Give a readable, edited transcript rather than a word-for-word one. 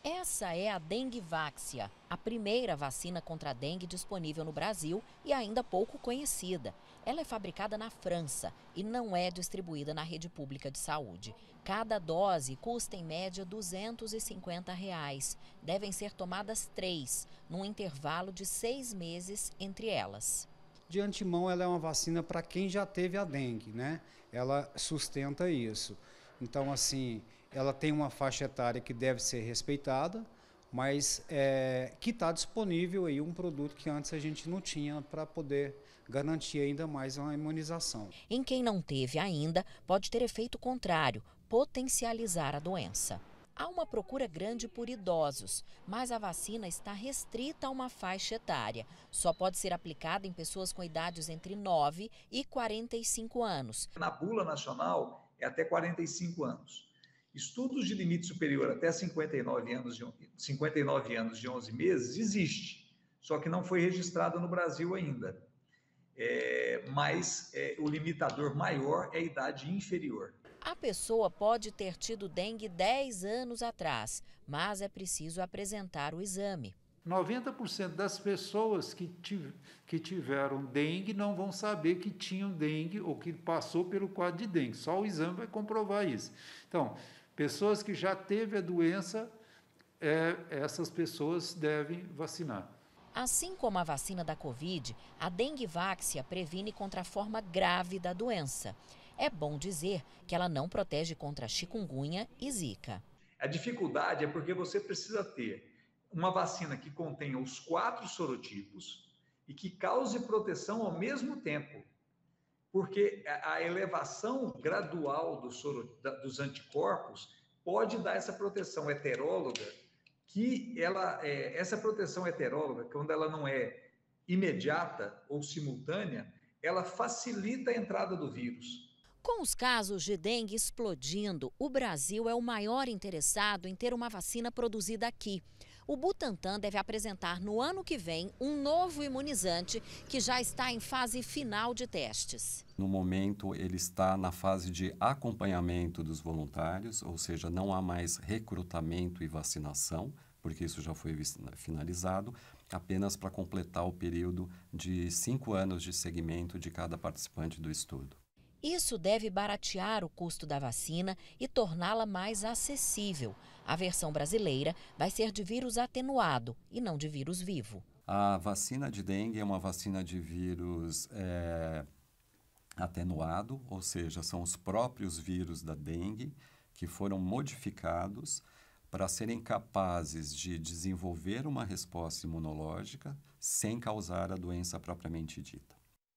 Essa é a Dengvaxia, a primeira vacina contra a dengue disponível no Brasil e ainda pouco conhecida. Ela é fabricada na França e não é distribuída na rede pública de saúde. Cada dose custa em média R$ 250. Devem ser tomadas 3, num intervalo de 6 meses entre elas. De antemão, ela é uma vacina para quem já teve a dengue, né? Ela sustenta isso. Então, assim, ela tem uma faixa etária que deve ser respeitada, mas que está disponível aí um produto que antes a gente não tinha para poder garantir ainda mais uma imunização. Em quem não teve ainda, pode ter efeito contrário, potencializar a doença. Há uma procura grande por idosos, mas a vacina está restrita a uma faixa etária. Só pode ser aplicada em pessoas com idades entre 9 e 45 anos. Na bula nacional é até 45 anos. Estudos de limite superior até 59 anos de 11 meses existe, só que não foi registrado no Brasil ainda. Mas o limitador maior é a idade inferior. A pessoa pode ter tido dengue 10 anos atrás, mas é preciso apresentar o exame. 90% das pessoas que tiveram dengue não vão saber que tinham dengue ou que passou pelo quadro de dengue. Só o exame vai comprovar isso. Então, pessoas que já teve a doença, essas pessoas devem vacinar. Assim como a vacina da Covid, a Dengvaxia previne contra a forma grave da doença. É bom dizer que ela não protege contra chikungunya e zika. A dificuldade é porque você precisa ter uma vacina que contenha os 4 sorotipos e que cause proteção ao mesmo tempo. Porque a elevação gradual dos anticorpos pode dar essa proteção heteróloga, que essa proteção heteróloga, quando ela não é imediata ou simultânea, ela facilita a entrada do vírus. Com os casos de dengue explodindo, o Brasil é o maior interessado em ter uma vacina produzida aqui. O Butantan deve apresentar no ano que vem um novo imunizante que já está em fase final de testes. No momento, ele está na fase de acompanhamento dos voluntários, ou seja, não há mais recrutamento e vacinação, porque isso já foi finalizado, apenas para completar o período de 5 anos de segmento de cada participante do estudo. Isso deve baratear o custo da vacina e torná-la mais acessível. A versão brasileira vai ser de vírus atenuado e não de vírus vivo. A vacina de dengue é uma vacina de vírus atenuado, ou seja, são os próprios vírus da dengue que foram modificados para serem capazes de desenvolver uma resposta imunológica sem causar a doença propriamente dita.